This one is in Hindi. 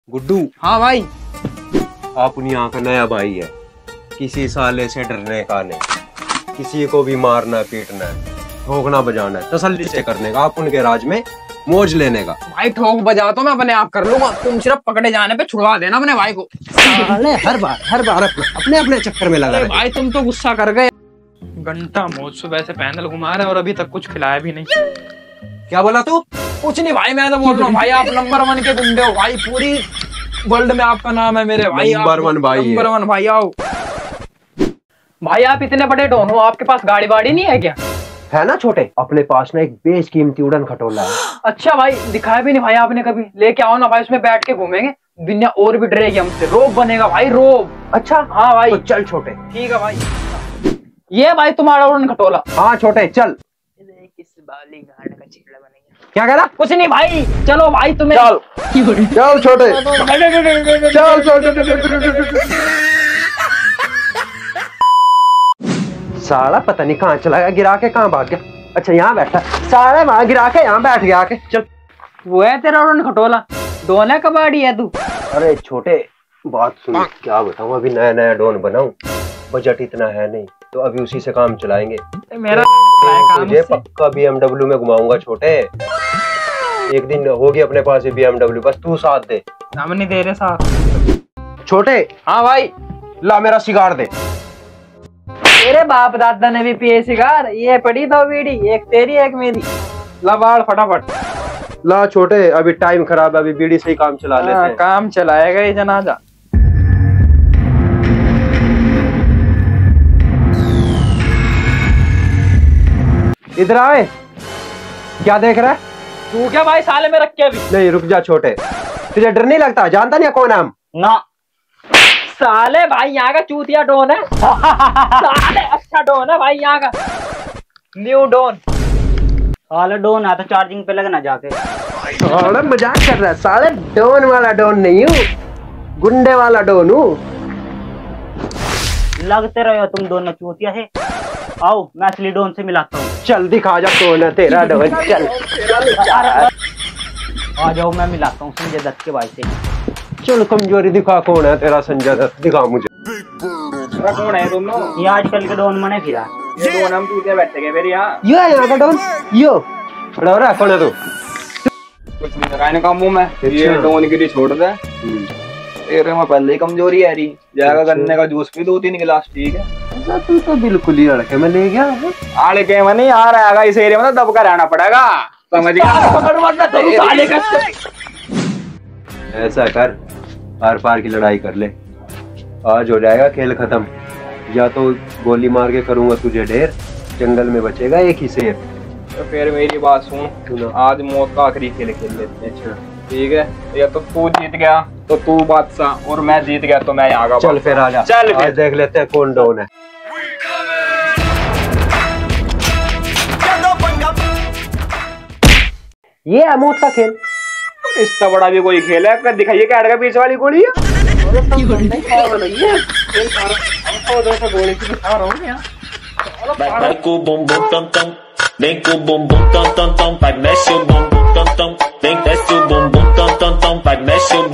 गुड्डू। हाँ भाई। आप उन यहाँ का नया भाई है, किसी साले से डरने का नहीं, किसी को भी मारना पीटना है, ठोकना बजाना है तसल्ली से करने का, आप उनके राज में मौज लेने का। भाई ठोक बजा तो मैं अपने आप कर लूंगा, तुम सिर्फ पकड़े जाने पे छुड़वा देना अपने भाई को। साले हर बार अपने अपने चक्कर में लगा। भाई तुम तो गुस्सा कर गए। घंटा मौज सुबह से पैदल घुमा रहे और अभी तक कुछ खिलाया भी नहीं। क्या बोला तू? कुछ नहीं भाई, मैं तो बोल रहा हूँ भाई आप नंबर 1 के गुंडे हो भाई, पूरी वर्ल्ड में आपका नाम है मेरे भाई। नंबर 1 भाई, नंबर 1 भाई। आओ भाई, आप इतने बड़े डॉन हो, आपके पास गाड़ी वाड़ी नहीं है क्या? है ना छोटे, अपने पास ना एक बेशकीमती उड़न खटोला है। अच्छा भाई, दिखाया भी नहीं भाई आपने कभी, लेके आओ ना भाई, उसमें बैठ के घूमेंगे, दुनिया और भी डरेगी हमसे, रोब बनेगा भाई, रोब। अच्छा हाँ भाई, तो चल छोटे। ठीक है भाई। ये भाई तुम्हारा उड़न खटोला। हाँ छोटे चल। क्या कह रहा? कुछ नहीं भाई, चलो भाई तुम्हें। चल चल छोटे, चल छोटे। साला पता नहीं कहाँ चला गया, गिरा के कहाँ भाग गया। अच्छा यहाँ बैठा, साला वहां गिरा के यहाँ बैठ गया आके। चल वो है तेरा उड़न खटोला, डोन है कबाड़ी है तू? अरे छोटे बात सुन, क्या बताऊँ, अभी नया नया डॉन बनाऊं, बजट इतना है नहीं, तो अभी उसी से काम चलाएंगे। मेरा तुझे पक्का BMW में घुमाऊंगा छोटे, एक दिन होगी अपने पास ये BMW, बस तू साथ दे। हम नहीं दे रहे साथ। छोटे। हाँ भाई। ला मेरा सिगार दे। तेरे बाप दादा ने भी पिए सिगार, ये पड़ी 2 बीड़ी, एक तेरी एक मेरी। ला बाढ़ फटाफट। ला छोटे, अभी टाइम खराब है, अभी बीड़ी से ही काम चला लेते हैं। काम चलाएगा ये जनाजा। इधर आए, क्या देख रहा है तू? क्या भाई साले में रख के अभी? नहीं रुक जा छोटे, तुझे डर नहीं लगता? जानता नहीं कौन है हम? ना साले भाई यहाँ का चूतिया डॉन है। साले अच्छा डॉन है भाई यहाँ का, न्यू डॉन। साले डॉन है तो चार्जिंग पे लगना जाके। साले मजाक कर रहा है, साले डॉन वाला डॉन नहीं हूँ, गुंडे वाला डॉन हूँ। लगते रहो तुम दोनों चूतिया है। आओ मैं असली डॉन से मिलाता हूँ। चल दिखा जा कौन है तेरा डॉन। चल आ जाओ मैं मिलाता हूँ संजय दत्त के भाई से। चल कमजोरी दिखा, कौन है तेरा संजय दत्त, दिखा मुझे। कौन है तुम लोग? ये आजकल के डॉन मने फिरा। ये डॉन हम चूतिया बैठे गए मेरे यहाँ। ये यहाँ का डॉन, यो खड़ा हो रहा है, कौन है तू? कुछ नहीं लगाने का मुंह में, ये डॉन गिरी छोड़ दे। तेरे में पहले ही कमजोरी है रही, जाएगा गन्ने का जूस पी 2-3 गिलास, ठीक है? तू तो बिल्कुल ही लड़के में ले गया। लड़के में नहीं आ रहेगा, इस एरिया में तो दब कर रहना पड़ेगा, समझ गया? ऐसा कर, आर पार की लड़ाई कर ले, आज हो जाएगा खेल खत्म। या तो गोली मार के करूंगा तुझे ढेर, जंगल में बचेगा एक ही शेर। तो फिर मेरी बात सुन, आज मौत का आखिरी खेल खेल लेते हैं। अच्छा ठीक है, या तो तू जीत गया तो तू बादशाह, और मैं जीत गया तो मैं यहाँ का। चल फिर आजा, चल फिर देख लेते हैं कौन डॉन है। ये है मौत का खेल। इसका बड़ा भी कोई खेल है? दिखाइए कैड का पीछे वाली गोली है। Vai com o bumbum tam tam, vem com o bumbum tam tam tam, vai mexe o bumbum tam tam, vem desce o bumbum tam tam tam, vai mexe o